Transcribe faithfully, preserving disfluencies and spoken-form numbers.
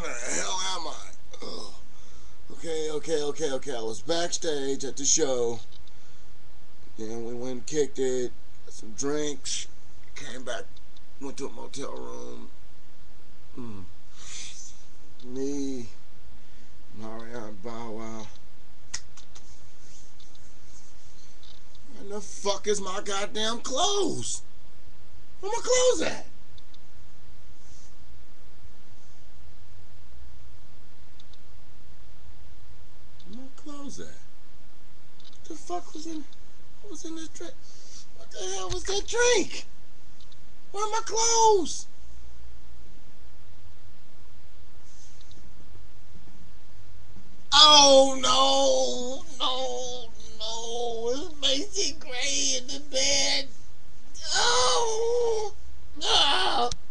the hell am I? Ugh. Okay, okay, okay, okay. I was backstage at the show. Then we went and kicked it, got some drinks, came back, went to a motel room. Mm. Me, Marion Bow Wow. Where the fuck is my goddamn clothes? Where my clothes at? Where my clothes at? What the fuck was in? What was in this drink? What the hell was that drink? Where are my clothes? Oh no!